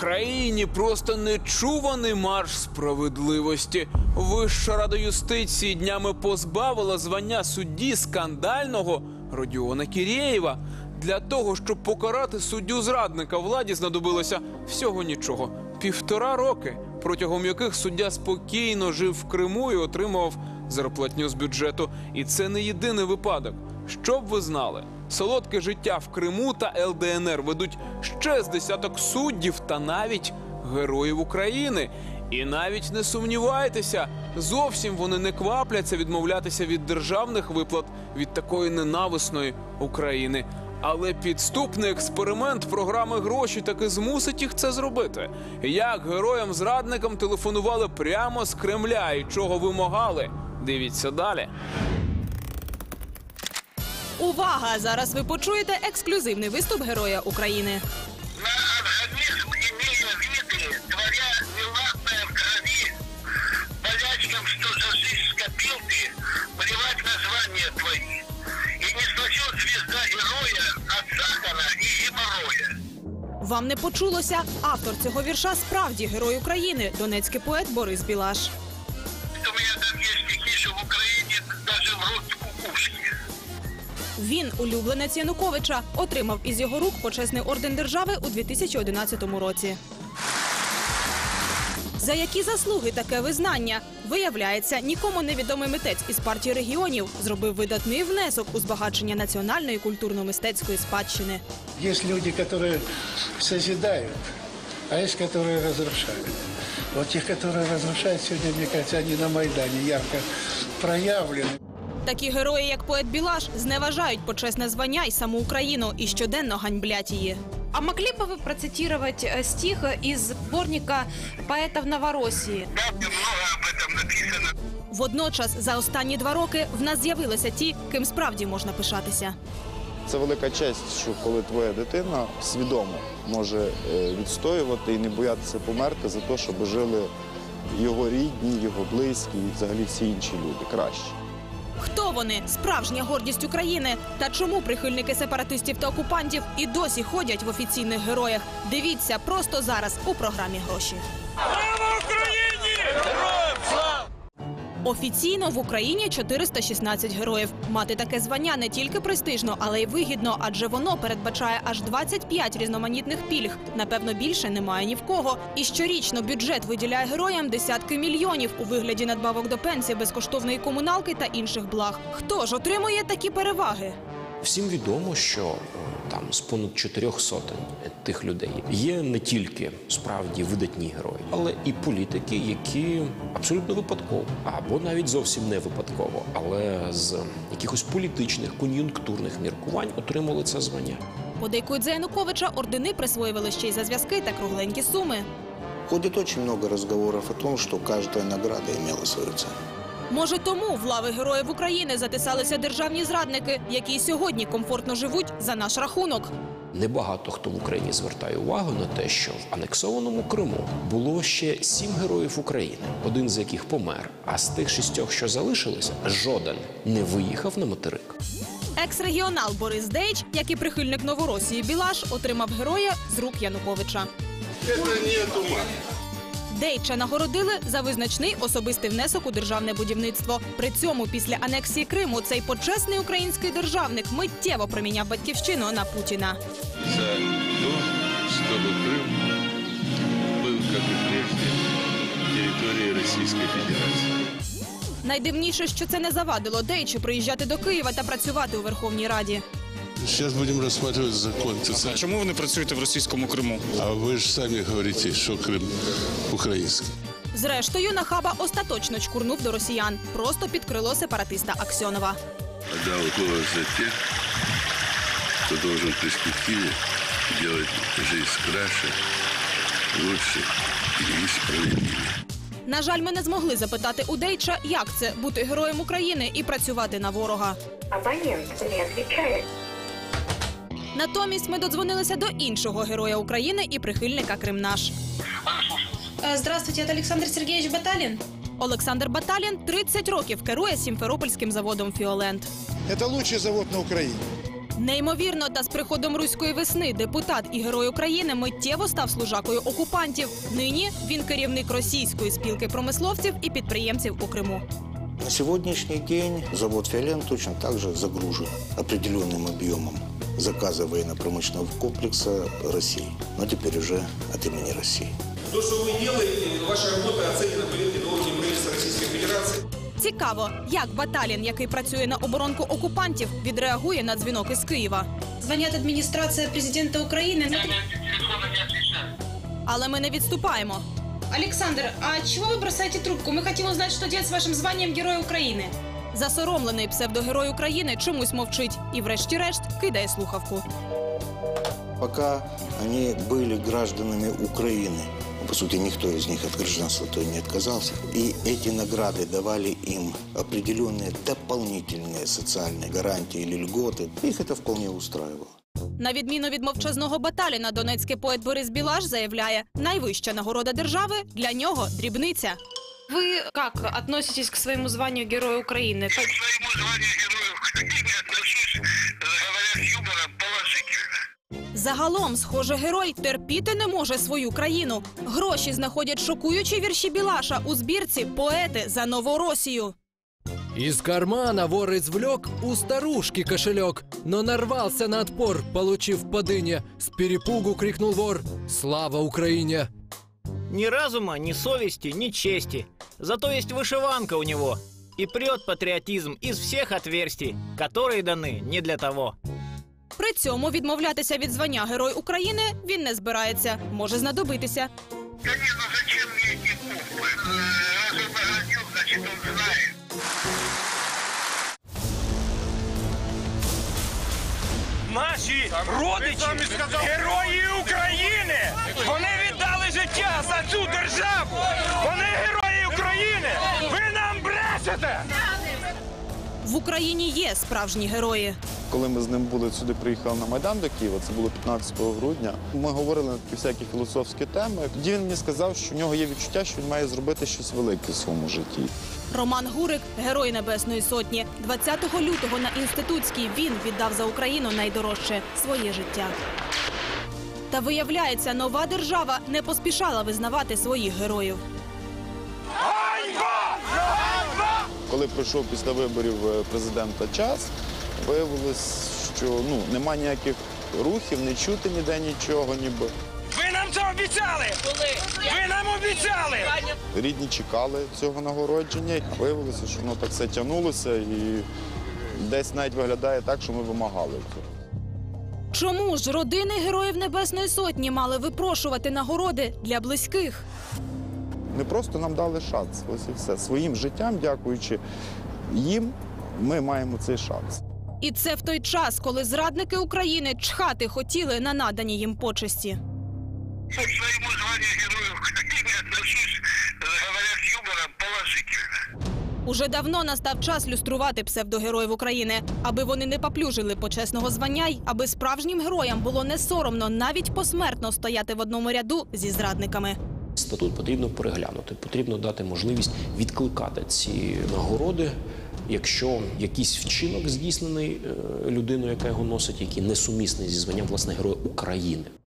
Україні просто нечуваний марш справедливості. Вища рада юстиції днями позбавила звання судді скандального Родіона Кірєєва. Для того, щоб покарати суддю-зрадника, владі знадобилося всього нічого – 1,5 роки, протягом яких суддя спокійно жив в Криму і отримував зарплатню з бюджету. І це не єдиний випадок. Щоб ви знали, солодке життя в Криму та ЛДНР ведуть ще з десяток суддів та навіть героїв України. І навіть не сумнівайтеся, зовсім вони не квапляться відмовлятися від державних виплат від такої ненависної України. Але підступний експеримент програми «Гроші» таки змусить їх це зробити. Як героям-зрадникам телефонували прямо з Кремля і чого вимагали? Дивіться далі. Увага! Зараз ви почуєте ексклюзивний виступ Героя України. На организм, имея виды, творя неладное в крови, болячкам, что за жизнь скопил ты, плевать названия твои. И не спасет звезда героя от сахара и геморроя. Вам не почулося? Автор цього вірша справді Герой України, донецький поет Борис Білаш. У меня там есть стихи, что в Украине даже в рот кукушки. Він, улюбленець Януковича, отримав із його рук почесний орден держави у 2011 році. За які заслуги таке визнання? Виявляється, нікому невідомий митець із партії регіонів зробив видатний внесок у збагачення національної культурно-мистецької спадщини. Є люди, які созидають, а є, які розрушають. Вот тих, які розрушають, сьогодні, мені кажется, вони на Майдані ярко проявлені. Такі герої, як поет Білаш, зневажають почесне звання і саму Україну і щоденно ганьблять її. А могли бы вы процитировать стих из сборника поэтов Новороссии? Да, много об этом написано. Водночас, за останні 2 роки в нас з'явилися ті, ким справді можна пишатися. Це велика честь, що коли твоя дитина свідомо може відстоювати і не боятися померти за те, щоб жили його рідні, його близькі і взагалі всі інші люди краще. Хто вони? Справжня гордість України? Та чому прихильники сепаратистів та окупантів і досі ходять в офіційних героях? Дивіться просто зараз у програмі «Гроші». Слава Україні! Героям слава! Офіційно в Україні 416 героїв. Мати таке звання не тільки престижно, але й вигідно, адже воно передбачає аж 25 різноманітних пільг. Напевно, більше немає ні в кого. І щорічно бюджет виділяє героям десятки мільйонів у вигляді надбавок до пенсії, безкоштовної комуналки та інших благ. Хто ж отримує такі переваги? Всім відомо, що там з понад 400 тих людей є не тільки справді видатні герої, але і політики, які абсолютно випадково, або навіть зовсім не випадково, але з якихось політичних, кон'юнктурних міркувань отримали це звання. Подейкують за Януковича, ордени присвоювали ще й за зв'язки та кругленькі суми. Ходит очень много разговоров о том, что каждая награда имела свою цену. Може, тому в лави Героїв України затисалися державні зрадники, які сьогодні комфортно живуть за наш рахунок. Небагато хто в Україні звертає увагу на те, що в анексованому Криму було ще 7 героїв України, один з яких помер, а з тих 6, що залишилися, жоден не виїхав на материк. Екс-регіонал Борис Дейч, як і прихильник Новоросії Білаш, отримав героя з рук Януковича. Это не от ума. Дейча нагородили за визначний особистий внесок у державне будівництво. При цьому після анексії Криму цей почесний український державник миттєво проміняв батьківщину на Путіна. За то, чтобы Крым был, как и прежде, территорией Российской Федерации. Найдивніше, що це не завадило Дейчу приїжджати до Києва та працювати у Верховній Раді. Сейчас будем рассматривать закон. А чому ви не працюєте в російському Криму? А вы же сами говорите, что Крым украинский. Зрештою, нахаба остаточно чкурнув до росіян. Просто під крило сепаратиста Аксьонова. Отдал голос за тех, кто должен в перспективе делать жизнь краше, лучше и справедливее. На жаль, ми не змогли запитати у Дейча, як це – бути героєм України і працювати на ворога. Абонент не отвечает. Натомість ми додзвонилися до іншого героя України і прихильника Кримнаш. Здравствуйте, это Александр Сергеевич Баталин. Олександр Баталін 30 років керує Сімферопольським заводом «Фіолент». Це найкращий завод на Україні. Неймовірно, та з приходом руської весни депутат і герой України миттєво став служакою окупантів. Нині він керівник російської спілки промисловців і підприємців у Криму. На сегодняшний день завод «Фиолент» точно так же загружен определенным объемом заказа военно-промышленного комплекса России, но теперь уже от имени России. То, что вы делаете, ваша работа оценена поверьте долгим правительства Российской Федерации. Цікаво, як батальйон, який працює на оборонку окупантів, відреагує на дзвінок із Києва. Звонят администрация президента Украины. Але ми не відступаємо. Александр, а чего вы бросаете трубку? Мы хотим узнать, что делать с вашим званием Героя Украины. Засоромлений псевдогерой України чомусь мовчить і врешті-решт кидає слухавку. Пока они были гражданами Украины, по сути, никто из них от гражданства то не отказался, и эти награды давали им определенные дополнительные социальные гарантии или льготы, их это вполне устраивало. На відміну від мовчазного баталіна, донецький поет Борис Білаш заявляє, найвища нагорода держави для нього – дрібниця. Вы как относитесь к своему званию Героя Украины? К своему званию Героя Украины отношусь, говоря с юмором, положительно. Загалом, схоже, герой терпіти не може свою країну. Гроші знаходять шокуючі вірші Білаша у збірці «Поети за Новоросію». Из кармана вор извлек у старушки кошелек, но нарвался на отпор, получив подыня. С перепугу крикнул вор: «Слава Украине!» Ни разума, ни совести, ни чести. Зато есть вышиванка у него. И прет патриотизм из всех отверстий, которые даны не для того. При цьому відмовлятися від звання Герой України він не збирається. Може знадобитися. Да не, ну зачем мне эти буквы? Раз он наградил, значит он знает. Наші родичі, герої України, вони віддали життя за цю державу. Вони герої України. Ви нам брешете! В Україні є справжні герої. Коли ми з ним були сюди, приїхали на Майдан до Києва, це було 15 грудня, ми говорили на такі всякі філософські теми. Тоді він мені сказав, що в нього є відчуття, що він має зробити щось велике в своєму житті. Роман Гурик – герой Небесної Сотні. 20 лютого на Інститутській він віддав за Україну найдорожче – своє життя. Та виявляється, нова держава не поспішала визнавати своїх героїв. Коли пройшов після виборів президента час, виявилось, що нема ніяких рухів, не чути ніде нічого, ніби. Ви нам це обіцяли! Ви нам обіцяли! Рідні чекали цього нагородження, а виявилося, що воно так все тягнулося і десь навіть виглядає так, що ми вимагали цього. Чому ж родини Героїв Небесної Сотні мали випрошувати нагороди для близьких? Не просто нам дали шанс, ось і все. Своїм життям, дякуючи їм, ми маємо цей шанс. І це в той час, коли зрадники України чхати хотіли на надані їм почесті. К своему званию Героя Украины отношусь, говоря с юмором, положительно. Уже давно настав час люструвати псевдогероїв України, аби вони не поплюжили почесного звання й аби справжнім героям було не соромно навіть посмертно стояти в одному ряду зі зрадниками. Статут потрібно переглянути, потрібно дати можливість відкликати ці нагороди, якщо якийсь вчинок здійснений людиною, яка його носить, який несумісний зі званням, власне, Героя України.